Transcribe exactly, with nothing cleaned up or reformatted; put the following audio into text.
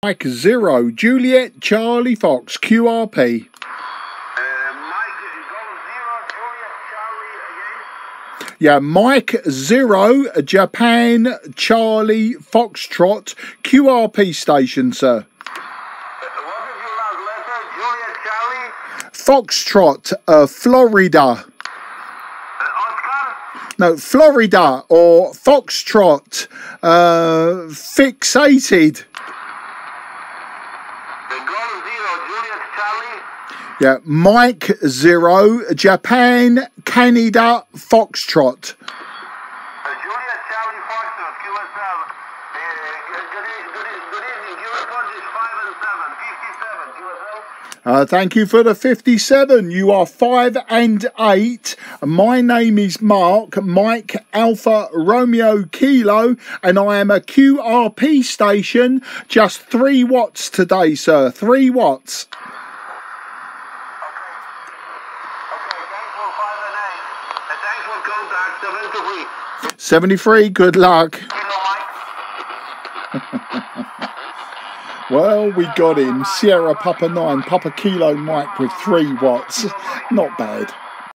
Mike Zero, Juliet Charlie Fox, Q R P. Yeah, Mike Zero, Japan Charlie Foxtrot, Q R P station, sir. What is your last letter? Juliet Charlie? Foxtrot, uh, Florida. Uh, Oscar? No, Florida or Foxtrot, uh, fixated. The Golf Zero, Juliet Charlie? Yeah, Mike Zero, Japan, Canada, Foxtrot. Uh, Juliet Charlie Foxtrot, Q S L. Uh, good, good, good, good evening. Q S L is five and seven, fifty-seven, Q S L. Uh, thank you for the fifty-seven. You are five and eight. My name is Mark, Mike Alpha Romeo Kilo, and I am a Q R P station. Just three watts today, sir. Three watts. seventy-three, good luck. Well, we got him. Sierra Papa nine, Papa Kilo Mike with three watts. Not bad.